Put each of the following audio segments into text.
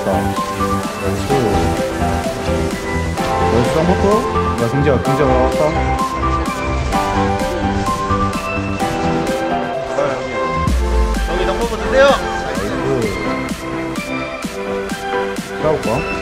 잡았다. 나이스. 나이스 쌍버터? 야, 경제가 나왔다. 여기 넘버 보는데요. 나이스. 싸울까?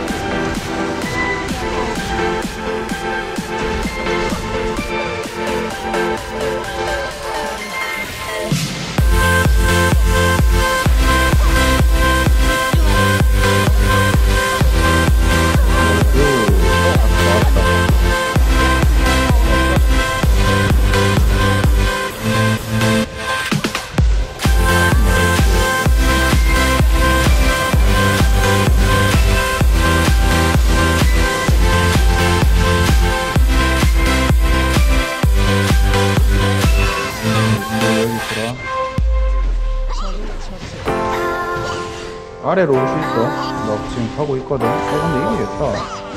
아래로 올 수 있어. 나 지금 가고 있거든. 근데 이기겠다.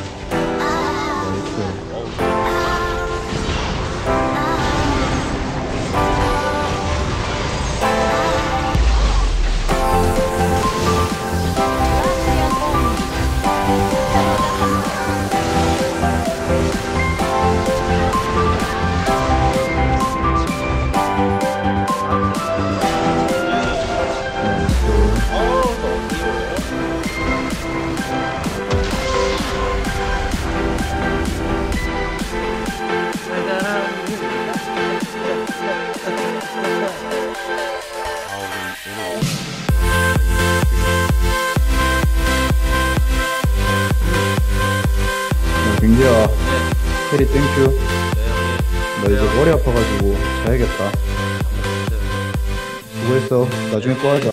나이스. 민기야, 캐리 땡큐. 나 이제 머리 아파가지고 자야겠다. 수고했어. 나중에 또 하자.